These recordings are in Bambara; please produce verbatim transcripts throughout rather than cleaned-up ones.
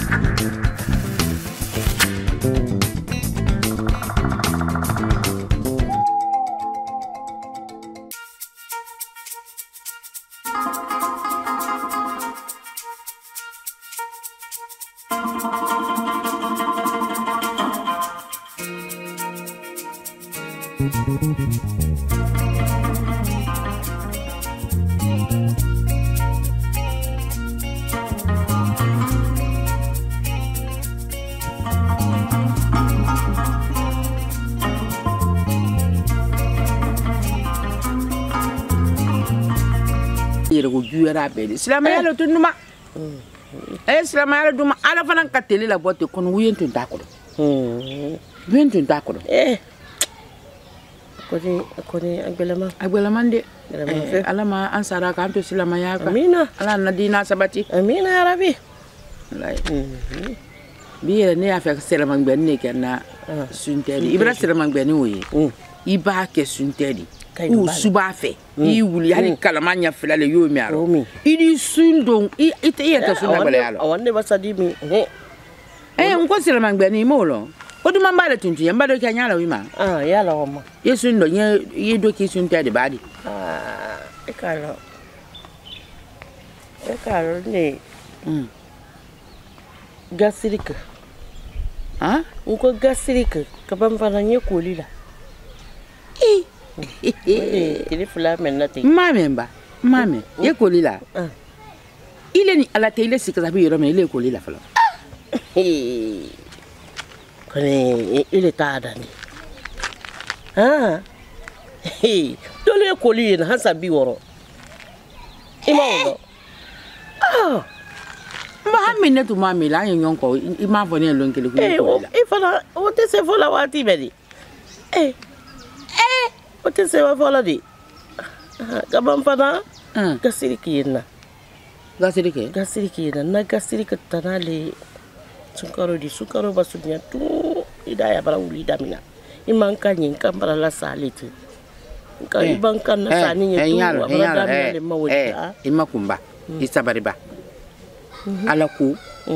Silamaya lo tunuma eh silamaya lo duma ala fana ka tele la bote kono wuyen tun takoro hmm wuyen tun takoro eh kodi kodi agbelama agbelama de ala ma ansara ka anto silamaya ka amina ala nadina sabati amina ya rabbi wallahi biye ne ya fa silamang ben ne kenna suntedi ibra silamang ben woyi iba ke suntedi u suba fe I wuli hari kalamanya filale yo mi aro idi sundong I ite yeta sunda bale yalo awande basadi mi eh nko sila mangbani molo odu mambale tuntu yamba do kanya la wima ah yala wama yesu ndo nye yedo ki sunta de badi ah ekalo ekalo ne mm gasirika ah nko gasirika kabamba nye kolila eh il faut la menate mamemba mame ye kolila ile ni ala tele sikaza bi yoro me ile kolila fala kone ile tada ni ah dole kolina hasa bi woro imawo ah mame ne tu mame la nyon ko ima vone lonkele ko kolila e fala o te se fola wati bedi eh Ote sewa fola di. Kabam fana. Gasiriki yena. Gasiriki. Gasiriki yena. Na gasiriki tanale. Sukaro di sukaro basunya tu idaya bara uli damina. Imanka nyinka bara la salite. Ka ibanka na sani nyetu bara damina le mawodi. Imakumba. Isabariba. Alaku.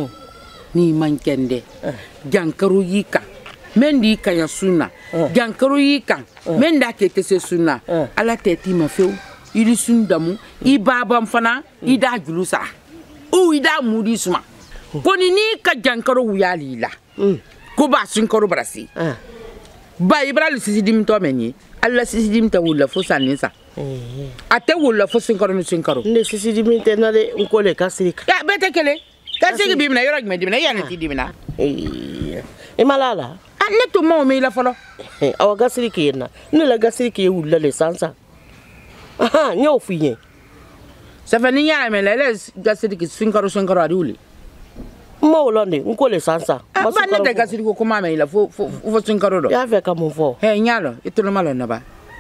Ni mankende. Jankaru yika. Mendi kaya sunna jankaru yika menda kete se sunna ala teti ma few ili sundamu I babam fana ida julusa o ida mudi suma koni ni ka jankaru wuyali la ko ba sunkaru brasi ba ibral sisidim to menyi alla sisidim ta wulla fo saninsa ate wulla fo sunkaru ni sunkaru ne sisidim te na de nkole kasika ya bete kele kasika bimna yoro gme dimna yana ti dimna eh e malala ne to mo me la folo awa gasiriki yena ne la gasiriki wulla le sansa aha nyo fuye ça fait ni ya me la gasiriki sinkaro sinkaro aduli mo londe nko le sansa ba ne de gasiriki ko ma me la fo fo sinkaro do ya fe ka mo fo he nyalo itolo malo na ba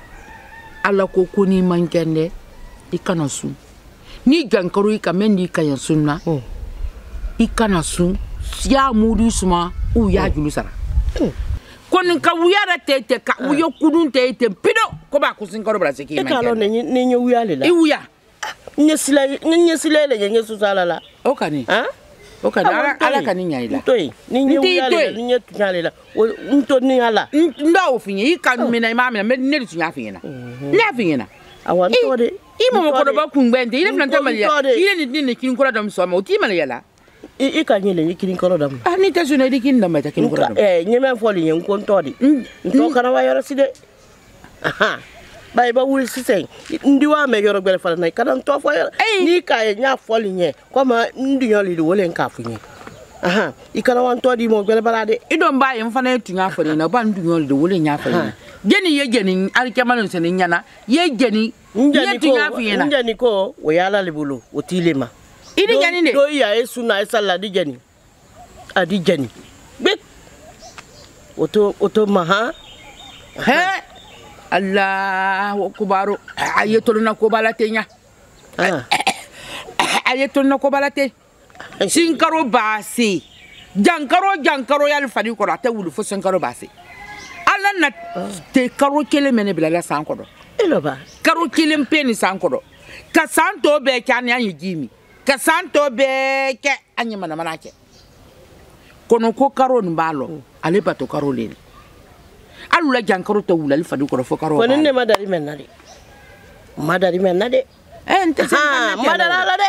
ala ko ko ni mankende ikana su ni gankaro ikamendi kayan sunna ikana su ya mudu suma u ya julusara kon ka wuyara tete ka uyo kudun tete pido ko ba ku sin ko bra se ki man e kalo ne ne nyu wuyale la e wuya nye sila nye sila le nye susala la o kani ha o kani ala ala kani nyai la toy ni nyu wuyale ni nye tunyale la nto ni ala nda o finye i kan me na ma me ne du tunya finye na ne finye na awan to de i mo ko do ba ku ngbende ile flanta malia ile ni ni kin ko dam so ma o ti malia la I ka nyele yikirin koro dam ah ni ta suna dikin dam ta kin koro dam eh nyeme foli nyen kon todi to kana wa yoro side aha bay ba wul sisen ndi wa me yoro gbele fala nay kana to fo ni ka nya foli nye ko ma ndi yoli do wolen ka funye aha I kana wan todi mo gbele balade I don ba yen fana tunya foli na ba ndi yoli do wolen nya foli geni ye geni alkemalon sen nyana ye geni ye tunya fiyena njani ko wo yala libulu o tilema Ini jani ne do ya esuna esala di jani adi jani bek oto oto maha he Allah kubaru ayetoluna ko balatenya ayetoluna ko balate sinkaro basi jankaro jankaro yal fadi ko rata wulu fo sinkaro basi Allah na te karo kele mene bilala sankodo eloba karo kele mpeni sankodo ka santo be kan yan yimi ka santo be ke anyi mana mana ke kono ko karo mbalo ale bato karo le alula jankaro to wulali fadu ko fo karo ko ne madari men nade madari men nade eh nte ha madara la de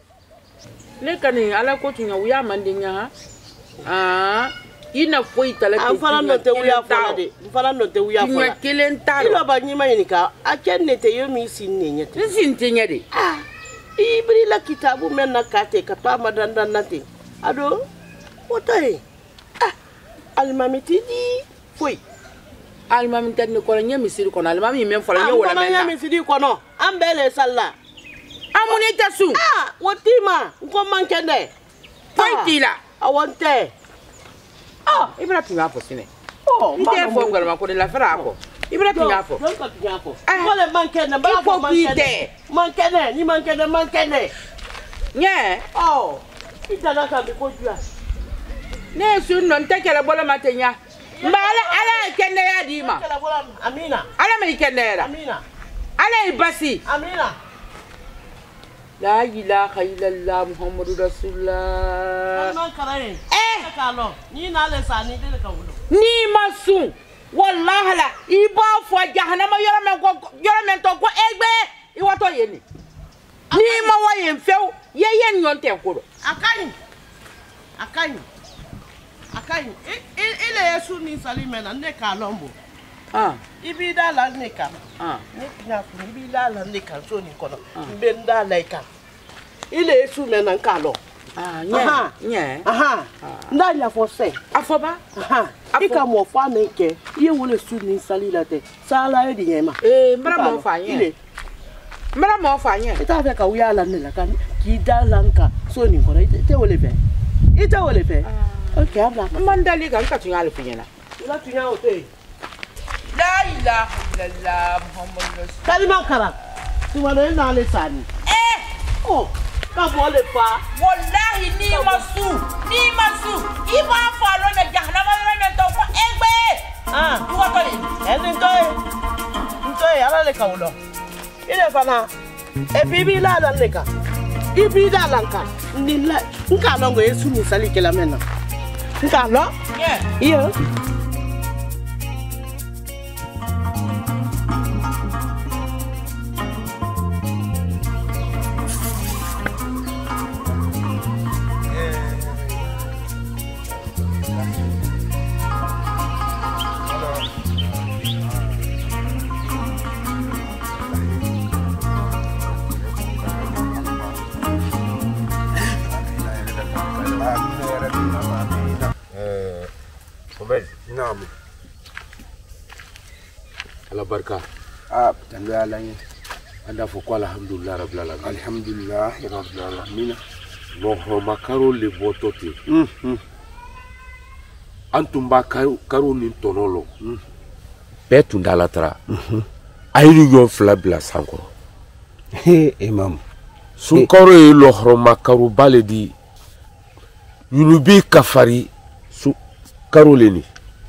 le kani ala ko tunya wuya mandinya ha ah ina foi tala an fara no te wuya fara de fara no te wuya fara kelen taro ilo ba nyima yinika a kenne te yomi sinne nyete sinte nyade ah ibri la kitabu men na kate ka pa madandan nate ado otai ah almamiti di foi almami tan ko nya misiri kono almami men fala nya wala men nya misiri kono ambele salla amuni tasu ah wotima ko mankende pointila awonte ah ibra tunya fo sine oh ite fo ngol ma ko de la fera ko ibra tunya fo don ka tunya fo ko le mankende ba ko mankende mankende ni mankende mankende nye oh ita na ka bi ko jua ne sun non tekele bola matenya mbala ala kende ya dima amina ala me kende era amina ala ibasi amina la ilaha illallah muhammadur rasulullah man karaye eh kalo ni na le sani de ka wulo ni masu wallahi la ibo fo jahannama yoro men ko yoro men to ko egbe iwoto yeni ni ma waye mfew ye ye nyonte ko akani akani akani ile yesu ni salimena ne ka lombo ah ibida la ne ka ah ne kina ku ibida la ne ka so ni kono mbenda laika ile yesu mena ka lo ah nya nya aha ndanya fo se afoba aha ika mo fa me ke ye wole su ni salila te sala e di yema eh mbara mo fa nya mbara mo fa nya ita fe ka uya la ne la kan ki da lanka so ni kono te wole fe ita wole fe okay abla mandali ga ka tunya alfu nyana ila tunya ote la ilaha illallah muhammadur rasul kalima kara tumane na le sani eh oh ka bo le fa wallahi ni masu ni masu iba fa lo na jahannama na to ko egbe ah iwo to ni eni ntoy ntoy ala le kawlo ile fana e bibi la la le ka ibi da lanka ni la nka longo yesu ni sali kala mena nka lo yeah iyo Naam. Ala barka. Ah, tandu ala yin. Anda fo ko alhamdulillah rabbil alamin. Alhamdulillah rabbil alamin. Bon makaro le botote. Mhm. Antum ba karo ni tonolo. Mhm. Betu ndalatra. Mhm. Ayi yo fla bla sanko. He imam. Sun karo e lo horo makaro baledi. Yulubi kafari su karo leni.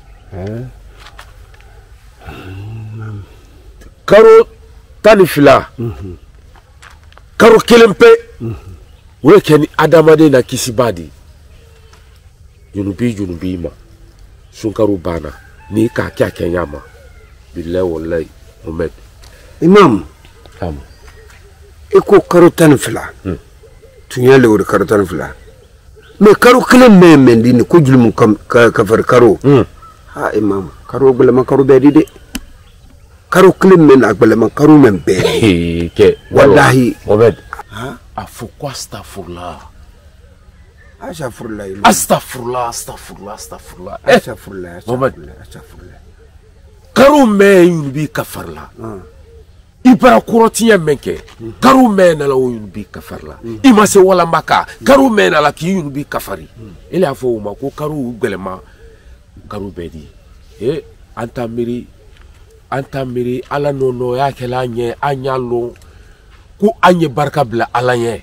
Karo tani fila karo kelempe wole keni adamade na kisibadi junubi junubi ma sun karo bana ni ka kya kenyama billahi wallahi Muhammad imam am iko karo tani fila tunya le wor karo tani fila me karo kelembe mendini ko julum kafar karo ha imam karo gbele karo be dide karo klim men agbele karo men be ke wallahi Mohamed ha afukwa astaghfirullah astaghfirullah astaghfirullah astaghfirullah astaghfirullah astaghfirullah Mohamed astaghfirullah karo men bi kafarla ibara kurotiya menke karo men ala bi kafarla imase wala maka karo men ala ki bi kafari ile afo ma ko karo gbelema karo bedi e anta miri anta miri ala no no ya kela nye anyalo ku anye barka bla ala nye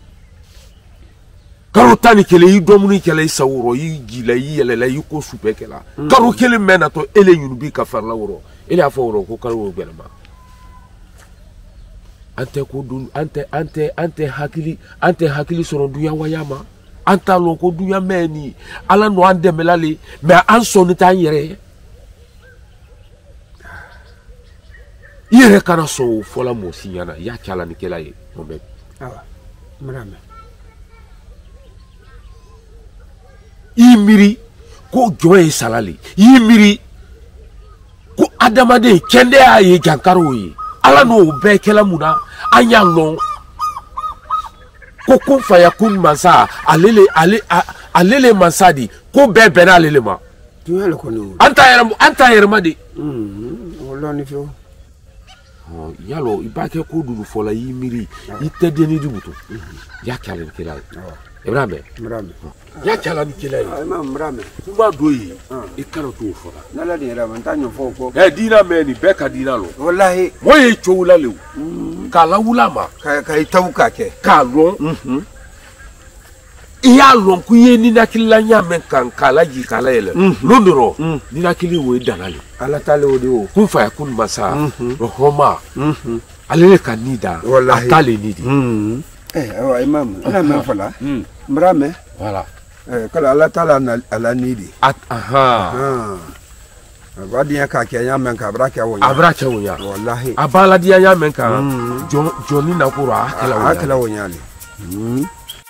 karo tani kele yi domuni kele sawuro yi gila yi yelela yi ko supe kela karo kele mena to ele yunubi ka farla woro ele afo woro ko karo gbelma ante ko dun ante ante ante hakili ante hakili soro duya wayama anta lon ko dunya meni ala no ande melale mais an sonu tan yere yere kana so fola mo sinyana ya kala ni kela ye mo be awa mrame imiri ko joye salali imiri ko adamade kende aye jankaro yi ala no be kela muna anya lon ko kun faya kun mansa alele ale alele mansadi ko be be na alele ma dunya le ko no anta yere anta yere ma de mm wala ni fio oh yalo ibake ko dulu fola yimiri itede ni dubuto ya kala ni kela ibrahim mrame ya kala ni kela ay ma mrame kuma doyi e kala to fola nala de ra man tanyo fo ko e dina meni be ka dina lo wallahi moye chowula lew kala wulama ka ka tawka ke ka lon iya lon ku ye ni nakilla nyame kan kala ji kala ele londoro ni nakili wo danale ala tale wodi wo kun fa kun masa homa alele kanida atale nidi eh awa imam ana me fala mrame voilà eh kala ala tala ala nidi aha ah abadiya ka ke nyame ka brake wonya abrake wonya wallahi abala dia nyame kan joni na kura akela wonya akela wonya ni mm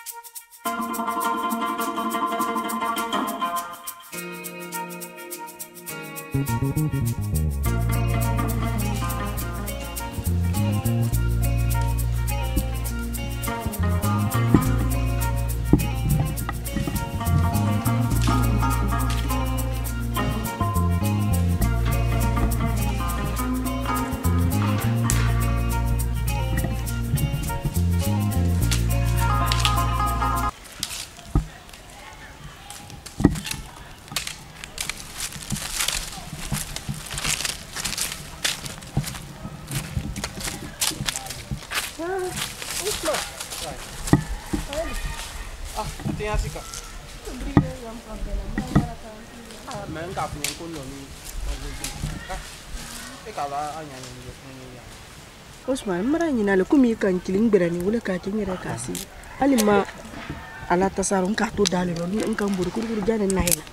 Osman mara nyina le kumi kan kiling berani wala ka tinyere kasi alima ala tasarun ka to dale lo ni kan buru kuru jane nahila